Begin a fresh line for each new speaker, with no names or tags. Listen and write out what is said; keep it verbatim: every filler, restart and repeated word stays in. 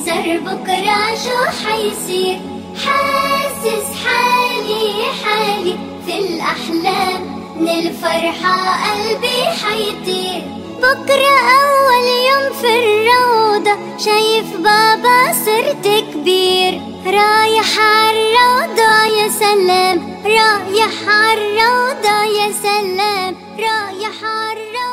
يحذر بكرة شو حيصير. حاسس حالي حالي في الأحلام من الفرحة قلبي حيطير. بكرة أول يوم في الروضة شايف بابا صرت كبير. رايح عالروضة يا سلام، رايح عالروضة يا سلام، رايح عالروضة.